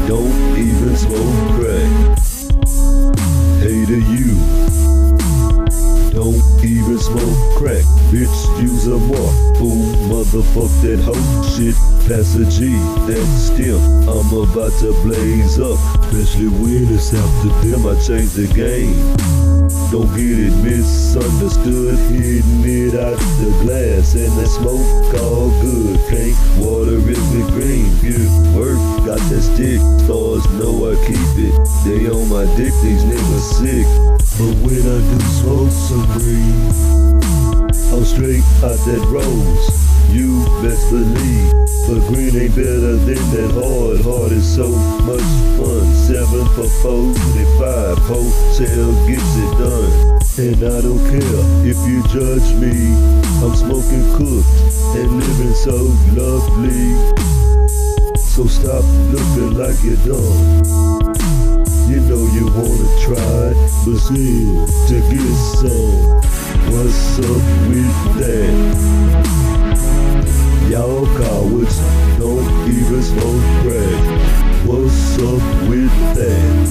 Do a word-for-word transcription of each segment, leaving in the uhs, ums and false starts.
don't even smoke crack. Hey to you, don't even smoke crack. Bitch, use a mark. Boom, motherfuck that hoe shit. Pass a G, that stem. I'm about to blaze up, especially when it's after them. I change the game. Don't get it misunderstood. Hitting it out the glass and that smoke all good. Pink water is the green. Pure work, got that stick. Stars know I keep it. They on my dick, these niggas sick. But when I do smoke some green, I'm straight out that rose, you best believe. But green ain't better than that hard. Hard is so much fun. Seven for forty-five, hotel gets it done. And I don't care if you judge me, I'm smoking cooked and living so lovely. So stop looking like you're dumb. You know you wanna try, but still to get some. What's up with that? Y'all cowards don't even smoke crack. What's up with that?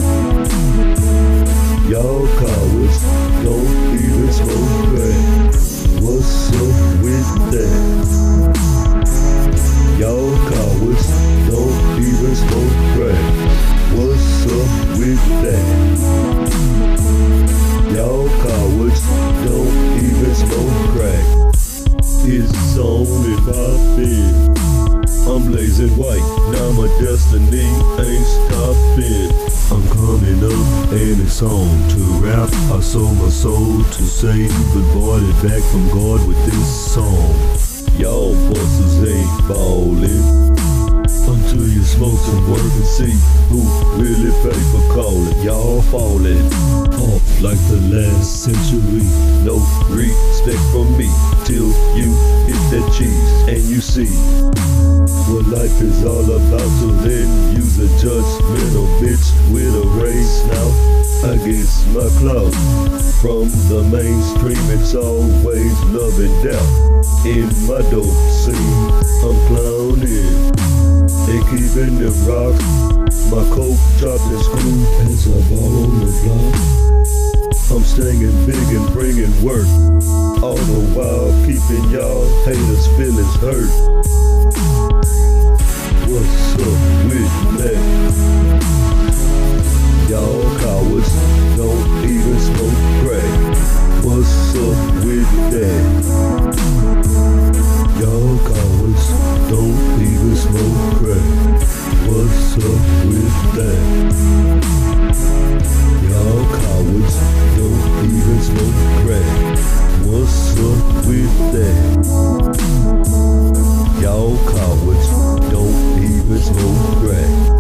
Y'all cowards don't even smoke crack. What's up with that? Y'all cowards don't even smoke crack. What's up with that? Y'all cowards don't even smoke crack. It's on and poppin'. I'm blazing white, now my destiny ain't stopping. I'm coming up and it's on to rap. I sold my soul to save, but bought it back from God with this song. Y'all busters ain't ballin' until you smoke some work and see who really pay for calling. Y'all falling off like the last century. No respect from me till you hit that cheese and you see what life is all about. So then use a judgmental bitch with a raised snout against my clout. From the mainstream, it's always love and doubt. In my dope scene, I'm clowning and keeping them rocks. My coke chopped and screwed as I ball on the block. I'm staying big and bringing work, all the while keeping y'all haters' feelings hurt. What's up with that? Y'all cowards don't even smoke crack. What's up with that? Y'all cowards don't even smoke crack. What's up with that? Y'all cowards don't even smoke crack. What's up with that? Y'all cowards don't even smoke crack.